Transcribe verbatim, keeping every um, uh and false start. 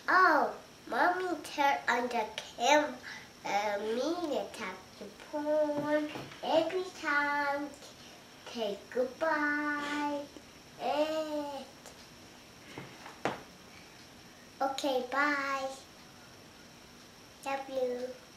Oh, mommy turned on the camera. Uh, me attack the porn every time. Say goodbye. And okay, bye. Love you.